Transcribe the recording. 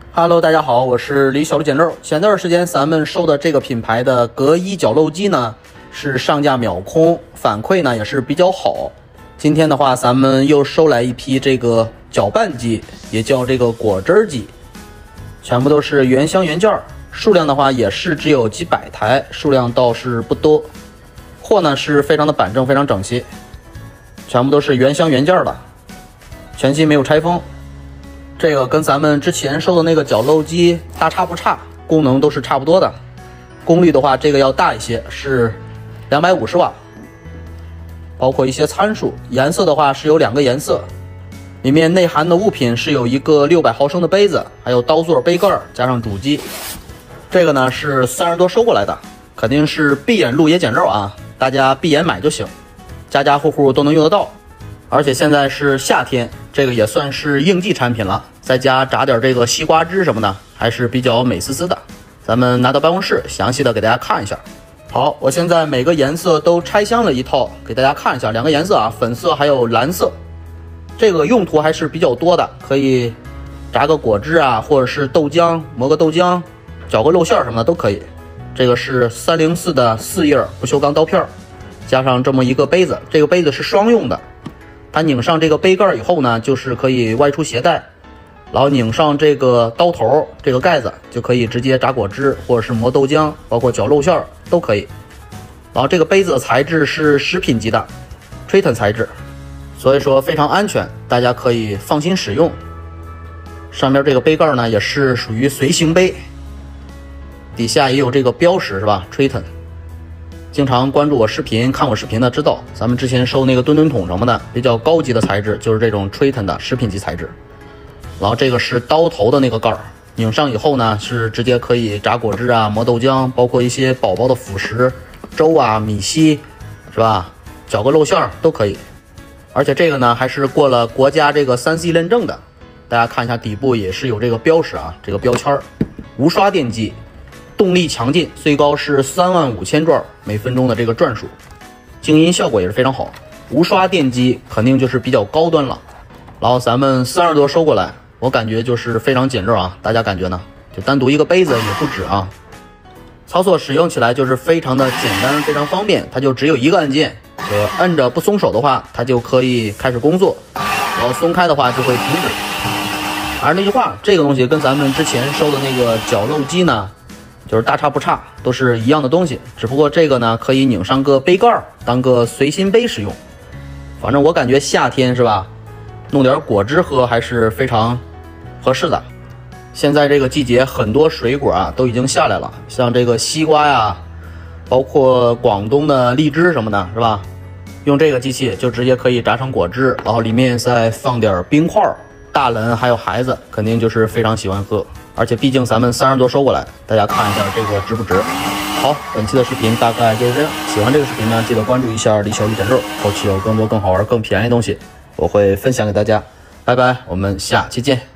Hello， 大家好，我是李小璐捡漏。前段时间咱们收的这个品牌的格一绞漏机呢，是上架秒空，反馈呢也是比较好。今天的话，咱们又收来一批这个搅拌机，也叫这个果汁机，全部都是原箱原件，数量的话也是只有几百台，数量倒是不多。货呢是非常的板正，非常整齐，全部都是原箱原件的，全新没有拆封。这个跟咱们之前收的那个绞漏机大差不差，功能都是差不多的。功率的话，这个要大一些，是250瓦，包括一些参数。颜色的话是有2个颜色，里面内含的物品是有一个600毫升的杯子，还有刀座、杯盖加上主机。这个呢是30多收过来的，肯定是闭眼录也捡漏啊，大家闭眼买就行，家家户户都能用得到。而且现在是夏天，这个也算是应季产品了，在家榨点这个西瓜汁什么的，还是比较美滋滋的。咱们拿到办公室，详细的给大家看一下。好，我现在每个颜色都拆箱了一套，给大家看一下。2个颜色啊，粉色还有蓝色。这个用途还是比较多的，可以榨个果汁啊，或者是豆浆，磨个豆浆，搅个肉馅什么的都可以。这个是304的4叶不锈钢刀片，加上这么一个杯子，这个杯子是双用的。它拧上这个杯盖以后呢，就是可以外出携带，然后拧上这个刀头这个盖子，就可以直接榨果汁或者是磨豆浆，包括搅肉馅都可以。然后这个杯子的材质是食品级的Triton材质，所以说非常安全，大家可以放心使用。上面这个杯盖呢也是属于随行杯，底下也有这个标识是吧 Triton。经常关注我视频、看我视频的知道，咱们之前收那个吨吨桶什么的，比较高级的材质就是这种 Triton 的食品级材质。然后这个是刀头的那个盖儿，拧上以后呢，是直接可以榨果汁啊、磨豆浆，包括一些宝宝的辅食、粥啊、米稀，是吧？搅个肉馅都可以。而且这个呢，还是过了国家这个3C 认证的，大家看一下底部也是有这个标识啊，这个标签儿，无刷电机。动力强劲，最高是35000转每分钟的这个转数，静音效果也是非常好。无刷电机肯定就是比较高端了。然后咱们30多收过来，我感觉就是非常简陋啊，大家感觉呢？就单独一个杯子也不止啊。操作使用起来就是非常的简单，非常方便，它就只有一个按键，摁着不松手的话，它就可以开始工作，然后松开的话就会停止。还是那句话，这个东西跟咱们之前收的那个绞漏机呢，就是大差不差，都是一样的东西，只不过这个呢可以拧上个杯盖当个随心杯使用。反正我感觉夏天是吧，弄点果汁喝还是非常合适的。现在这个季节很多水果啊都已经下来了，像这个西瓜呀，包括广东的荔枝什么的，是吧？用这个机器就直接可以榨成果汁，然后里面再放点冰块，大人还有孩子肯定就是非常喜欢喝。而且毕竟咱们30多收过来，大家看一下这个值不值。好，本期的视频大概就是这样。喜欢这个视频呢，记得关注一下李小璐捡漏，后期有更多更好玩更便宜的东西我会分享给大家。拜拜，我们下期见。